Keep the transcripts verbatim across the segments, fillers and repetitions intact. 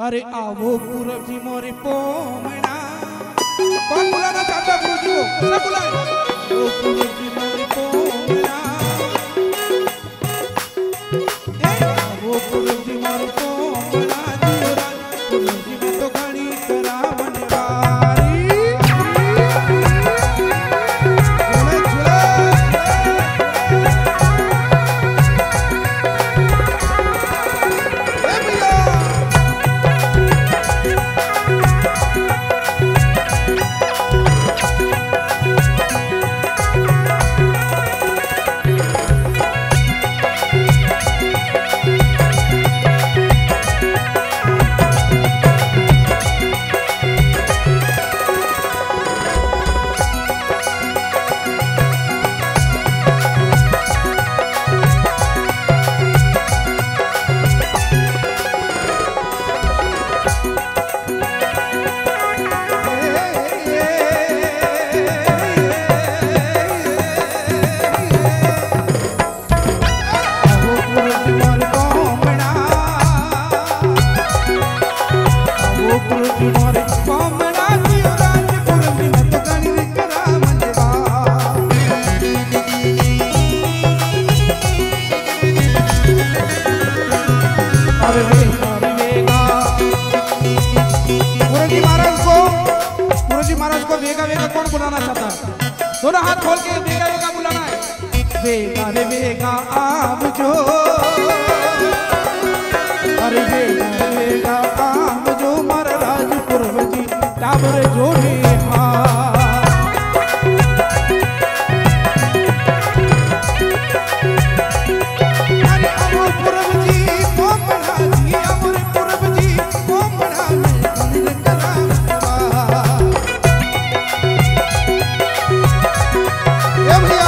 अरे आवो गुरु जी मोरे पोमना। कौन बुलाना चाहता गुरु जी को? सब बुलाए। ओ गुरु जी मोरे पोमना। ए आवो गुरु जी मोरे पोमना। जीवरा गुरु जी में तो घड़ी करावन वारी। दोनों हाथ खोल के वेगा वेगा बुलाना है। वेगा रे वेगा आव जो, अरे वेगा रे वेगा आव जो मारा राजपुर जी टाबर जोड़े हाथ। अरे अमर पूरब जी कोमड़ा जी, अमर पूरब जी कोमड़ा में मंदिर करावा। ये भैया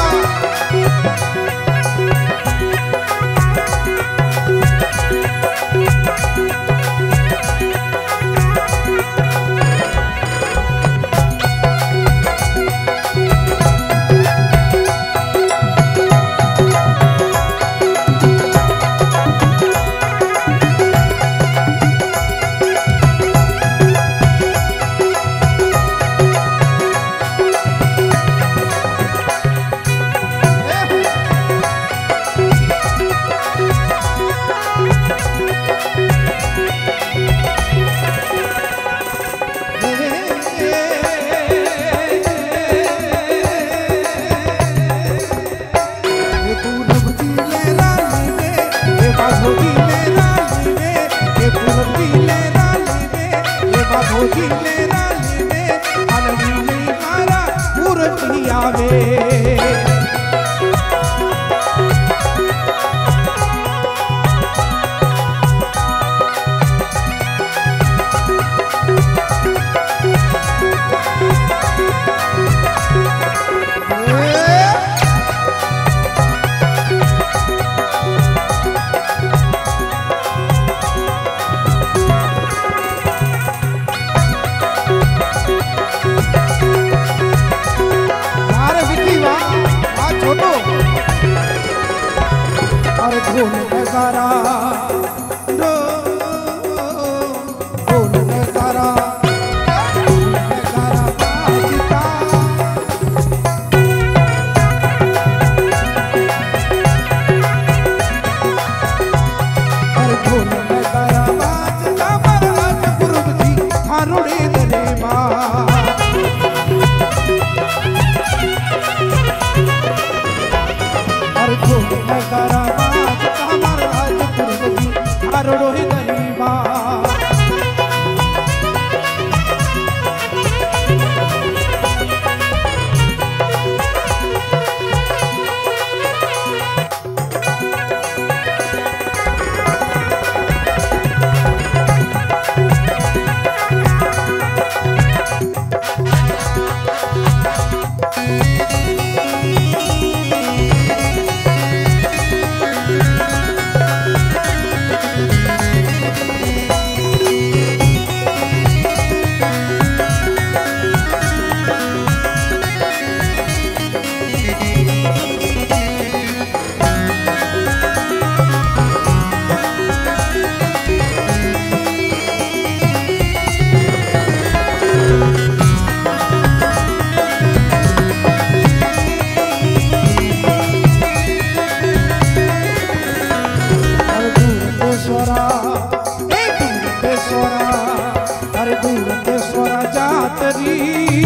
सोरा जातरी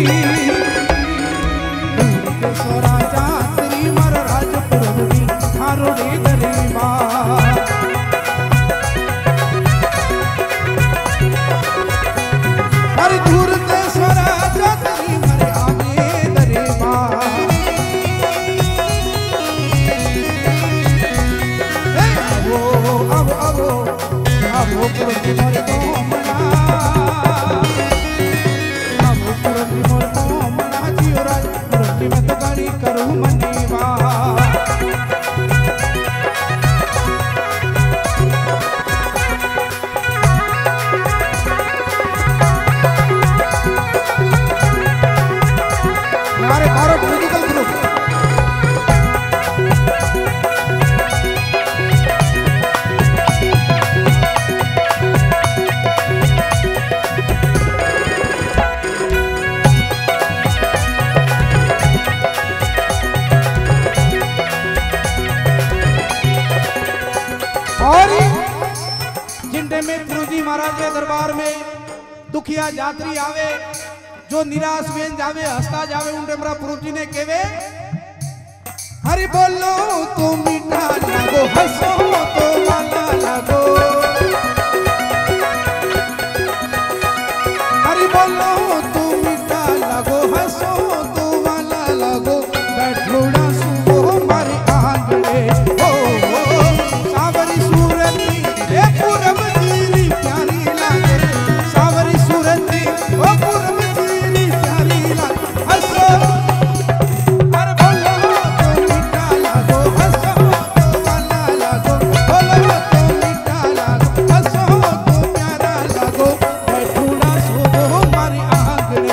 दूर सोरा जातरी मर राजपुरनी हारोड़े दरेबा हर दूर ते सोरा जातरी मर आगे दरेबा वो अब अब अब वो पुरनी मर कोमना अब वो पुरनी मर कोमना जियो राज पुरनी में तो गाड़ी करूँ मनीवा हमारे भारत म्यूजिकल ग्रुप और जिंदे में गुरुजी महाराज के दरबार में दुखिया यात्री आवे जो निराश वेन जावे हंसता जावे उनके मरा गुरुजी ने केवे हरि बोलो तो मीठा लागो हंसो तो वाला लागो हरि बोलो तो मीठा लागो हंसो तो वाला लागो बैठोड़ा सुबो मारी आंगणे ओ सावरी सूरती ए पूरब जीरी प्यारी लागे सावरी सूरती ओ पूरब जीरी प्यारी लागे हंसो हर बोलो तो मीठा लागो हंसो तो वाला लागो बोलो तो मीठा लागो हंसो तो प्यारा लागो बैठूड़ा सुबो मारी आंगणे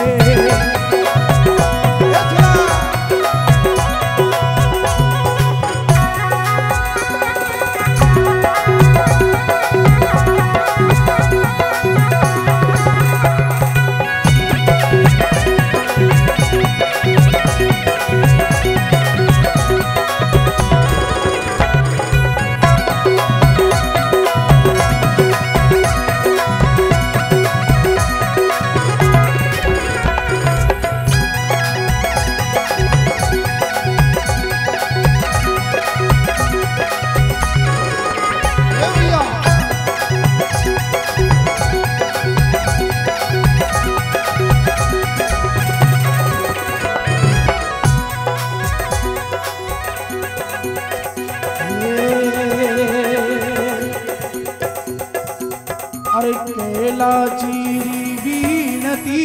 अरे केला चीरी बीनती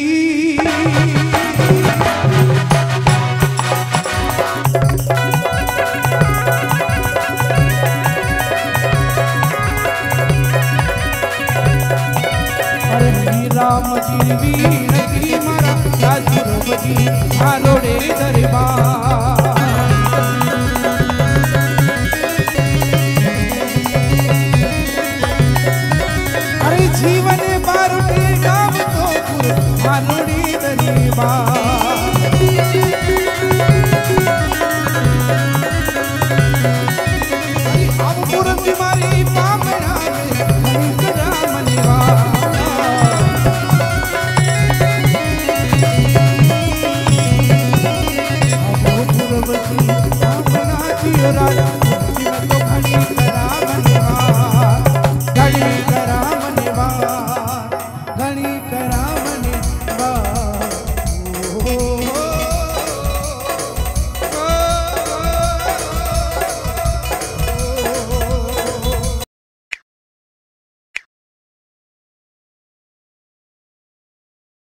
अरे राम जी बीनती मारा राजू बजी हालोड़े दरबार जीवन बारुटे गाव तो हालोड़ी दरीबा अब पुरब मारी पामड़ा